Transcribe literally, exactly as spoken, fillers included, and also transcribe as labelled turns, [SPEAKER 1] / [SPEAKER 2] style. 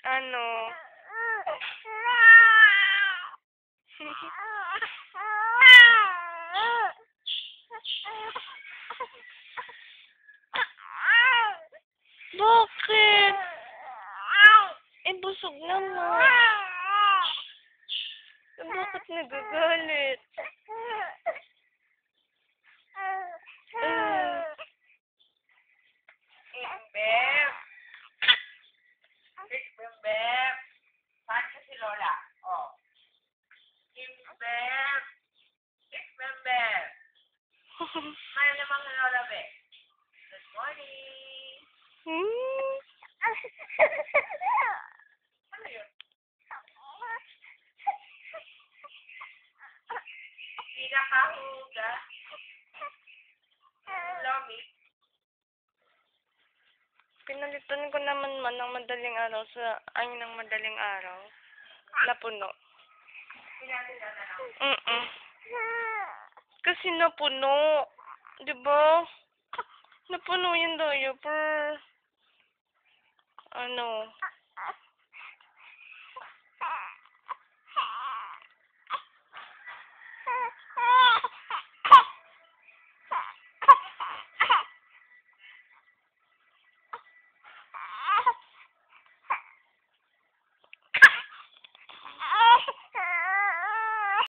[SPEAKER 1] Ano? Bakit? Eh, busog naman. Eh, bakit nagagalit? Eh,
[SPEAKER 2] Bem, bem, bem. Saan ka si Lola? Oh. Kim Bem. Bem, bem. Ano namang Lola, be? Good morning.
[SPEAKER 1] hmm?
[SPEAKER 2] Ano yun? Pinakahuga. Lomi.
[SPEAKER 1] Pinalitan ko naman man ng madaling araw sa ay ng madaling araw. Napuno.
[SPEAKER 2] Pinalitan na lang.
[SPEAKER 1] Mm-mm. Kasi napuno. Diba? Napuno yung diaper. Ano?